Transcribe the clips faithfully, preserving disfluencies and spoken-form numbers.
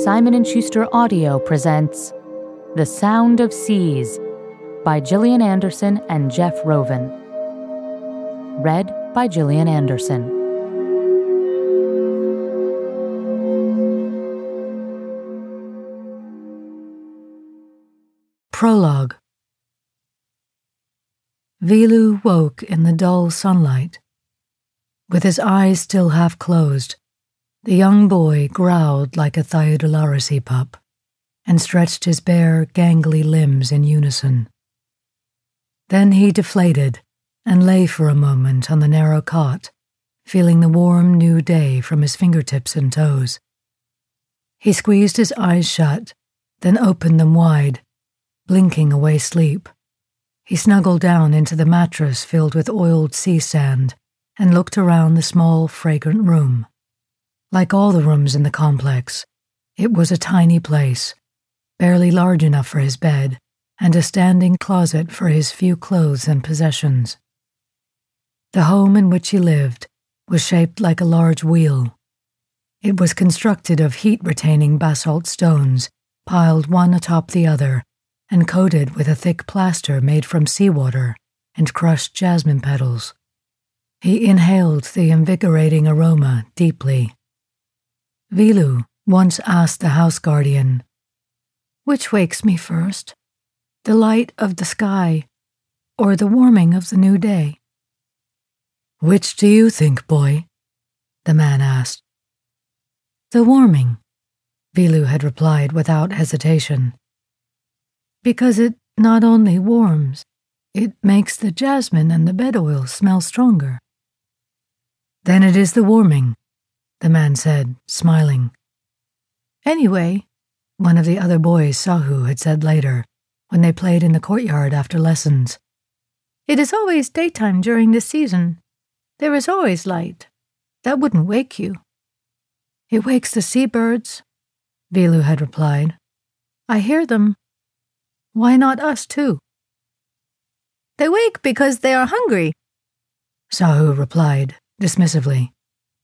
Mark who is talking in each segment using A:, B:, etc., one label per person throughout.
A: Simon and Schuster Audio presents The Sound of Seas by Gillian Anderson and Jeff Rovin. Read by Gillian Anderson.
B: Prologue. Vilu woke in the dull sunlight. With his eyes still half closed, the young boy growled like a Thyodolaracy pup and stretched his bare, gangly limbs in unison. Then he deflated and lay for a moment on the narrow cot, feeling the warm new day from his fingertips and toes. He squeezed his eyes shut, then opened them wide, blinking away sleep. He snuggled down into the mattress filled with oiled sea sand and looked around the small, fragrant room. Like all the rooms in the complex, it was a tiny place, barely large enough for his bed, and a standing closet for his few clothes and possessions. The home in which he lived was shaped like a large wheel. It was constructed of heat-retaining basalt stones, piled one atop the other, and coated with a thick plaster made from seawater and crushed jasmine petals. He inhaled the invigorating aroma deeply. Vilu once asked the house guardian, "Which wakes me first, the light of the sky or the warming of the new day?" "Which do you think, boy?" the man asked. "The warming," Vilu had replied without hesitation. "Because it not only warms, it makes the jasmine and the bed oil smell stronger." "Then it is the warming," the man said, smiling. "Anyway," one of the other boys, Sahu, had said later, when they played in the courtyard after lessons, "it is always daytime during this season. There is always light. That wouldn't wake you." "It wakes the seabirds," Vilu had replied. "I hear them. Why not us too?" "They wake because they are hungry," Sahu replied dismissively.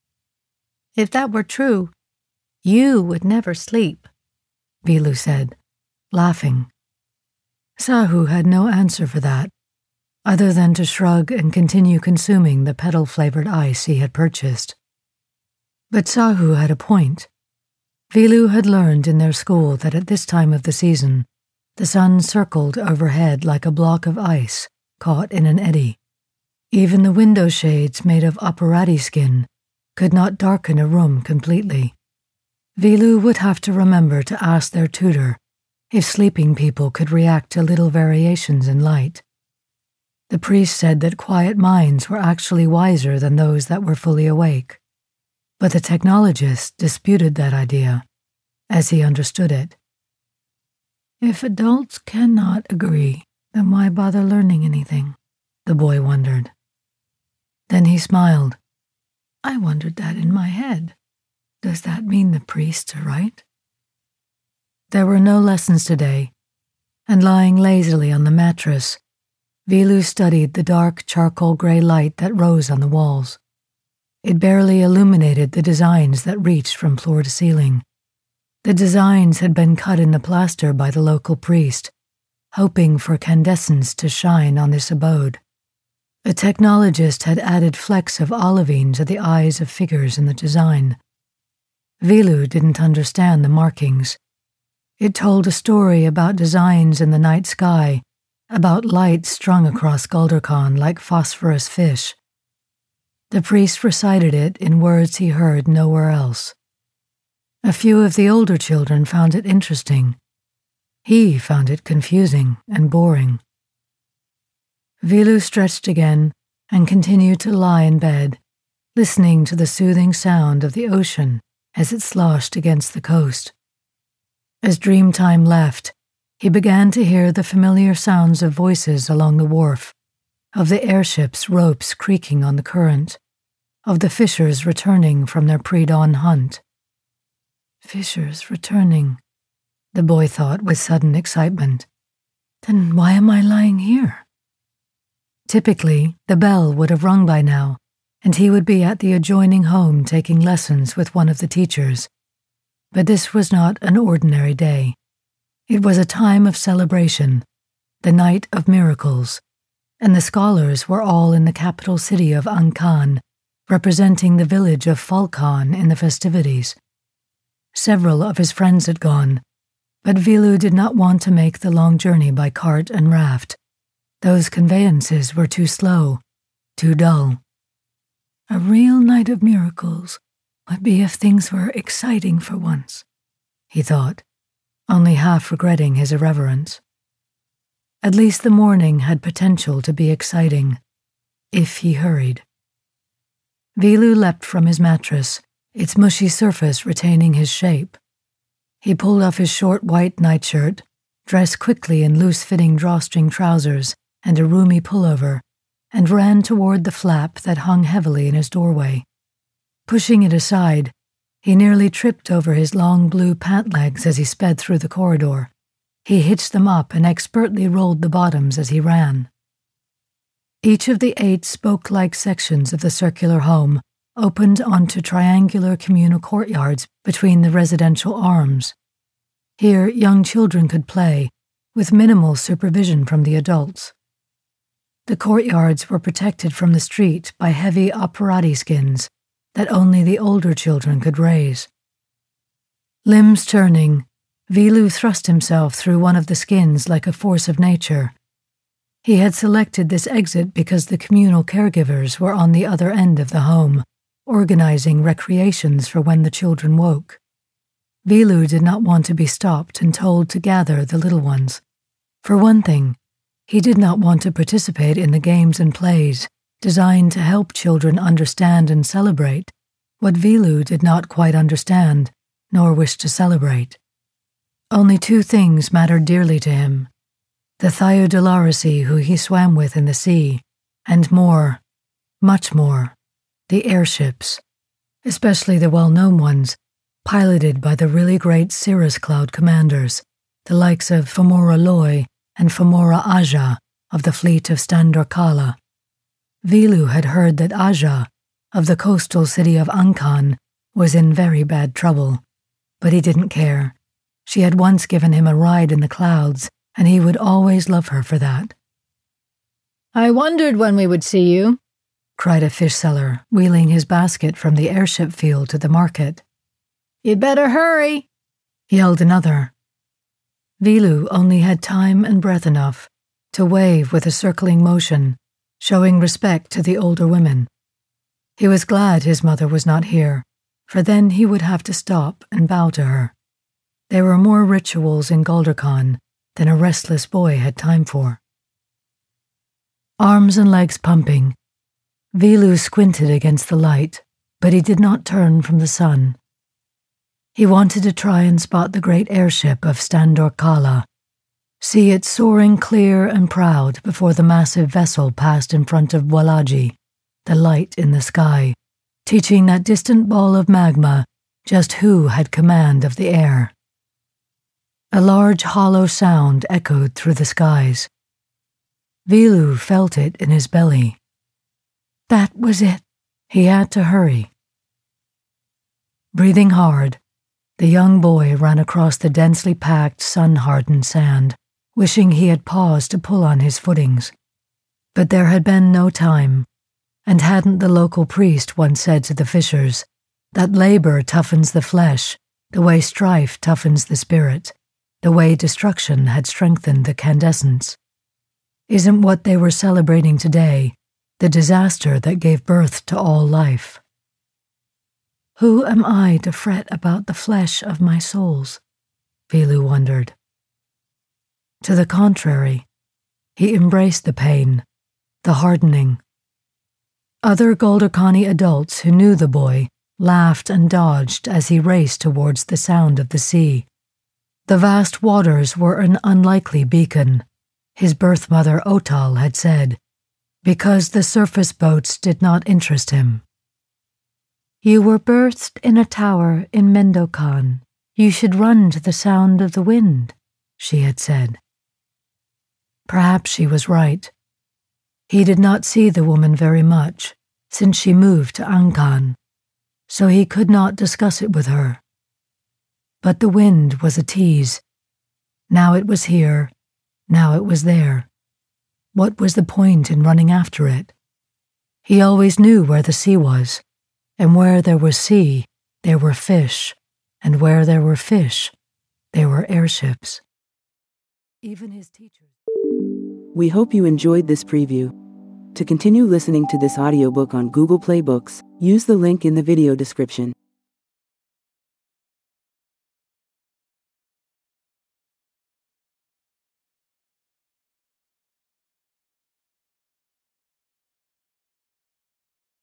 B: "If that were true, you would never sleep," Vilu said, laughing. Sahu had no answer for that, other than to shrug and continue consuming the petal-flavored ice he had purchased. But Sahu had a point. Vilu had learned in their school that at this time of the season, the sun circled overhead like a block of ice caught in an eddy. Even the window shades made of operati skin could not darken a room completely. Vilu would have to remember to ask their tutor if sleeping people could react to little variations in light. The priest said that quiet minds were actually wiser than those that were fully awake, but the technologist disputed that idea, as he understood it. "If adults cannot agree, then why bother learning anything?" the boy wondered. Then he smiled. "I wondered that in my head. Does that mean the priests are right?" There were no lessons today, and lying lazily on the mattress, Vilu studied the dark charcoal-gray light that rose on the walls. It barely illuminated the designs that reached from floor to ceiling. The designs had been cut in the plaster by the local priest, hoping for candescence to shine on this abode. A technologist had added flecks of olivine to the eyes of figures in the design. Vilu didn't understand the markings. It told a story about designs in the night sky, about light strung across Gaalderkhani like phosphorus fish. The priest recited it in words he heard nowhere else. A few of the older children found it interesting. He found it confusing and boring. Vilu stretched again and continued to lie in bed, listening to the soothing sound of the ocean as it sloshed against the coast. As dream time left, he began to hear the familiar sounds of voices along the wharf, of the airship's ropes creaking on the current, of the fishers returning from their pre-dawn hunt. "Fishers returning," the boy thought with sudden excitement. "Then why am I lying here?" Typically, the bell would have rung by now, and he would be at the adjoining home taking lessons with one of the teachers. But this was not an ordinary day. It was a time of celebration, the night of miracles, and the scholars were all in the capital city of Ankhan, representing the village of Falkhan in the festivities. Several of his friends had gone, but Vilu did not want to make the long journey by cart and raft. Those conveyances were too slow, too dull. A real night of miracles would be if things were exciting for once, he thought, only half regretting his irreverence. At least the morning had potential to be exciting, if he hurried. Vilu leapt from his mattress, its mushy surface retaining his shape. He pulled off his short white nightshirt, dressed quickly in loose-fitting drawstring trousers and a roomy pullover, and ran toward the flap that hung heavily in his doorway. Pushing it aside, he nearly tripped over his long blue pant legs as he sped through the corridor. He hitched them up and expertly rolled the bottoms as he ran. Each of the eight spoke-like sections of the circular home opened onto triangular communal courtyards between the residential arms. Here, young children could play, with minimal supervision from the adults. The courtyards were protected from the street by heavy operati skins that only the older children could raise. Limbs turning, Vilu thrust himself through one of the skins like a force of nature. He had selected this exit because the communal caregivers were on the other end of the home, organizing recreations for when the children woke. Vilu did not want to be stopped and told to gather the little ones. For one thing, he did not want to participate in the games and plays designed to help children understand and celebrate what Vilu did not quite understand, nor wish to celebrate. Only two things mattered dearly to him: the Theodolarisi who he swam with in the sea, and more, much more, the airships, especially the well-known ones, piloted by the really great cirrus cloud commanders, the likes of Famora Loy and Famora Aja of the fleet of Standorkala. Vilu had heard that Aja, of the coastal city of Ankhan, was in very bad trouble, but he didn't care. She had once given him a ride in the clouds, and he would always love her for that.
C: "I wondered when we would see you,"
B: cried a fish seller, wheeling his basket from the airship field to the market.
C: "You'd better hurry,"
B: yelled another. Vilu only had time and breath enough to wave with a circling motion, showing respect to the older women. He was glad his mother was not here, for then he would have to stop and bow to her. There were more rituals in Gaalderkhani than a restless boy had time for. Arms and legs pumping, Vilu squinted against the light, but he did not turn from the sun. He wanted to try and spot the great airship of Standorkala, see it soaring clear and proud before the massive vessel passed in front of Walaji, the light in the sky, teaching that distant ball of magma just who had command of the air. A large hollow sound echoed through the skies. Vilu felt it in his belly. That was it. He had to hurry. Breathing hard, the young boy ran across the densely packed, sun-hardened sand, wishing he had paused to pull on his footings. But there had been no time, and hadn't the local priest once said to the fishers that labor toughens the flesh the way strife toughens the spirit, the way destruction had strengthened the candescence? Isn't what they were celebrating today the disaster that gave birth to all life? Who am I to fret about the flesh of my souls? Vilu wondered. To the contrary, he embraced the pain, the hardening. Other Gaalderkhani adults who knew the boy laughed and dodged as he raced towards the sound of the sea. The vast waters were an unlikely beacon, his birth mother Otal had said, because the surface boats did not interest him. You were birthed in a tower in Mendokan. You should run to the sound of the wind, she had said. Perhaps she was right. He did not see the woman very much since she moved to Ankhan, so he could not discuss it with her. But the wind was a tease. Now it was here, now it was there. What was the point in running after it? He always knew where the sea was, and where there was sea, there were fish, and where there were fish, there were airships. Even his teachers.
D: We hope you enjoyed this preview. To continue listening to this audiobook on Google Play Books, use the link in the video description.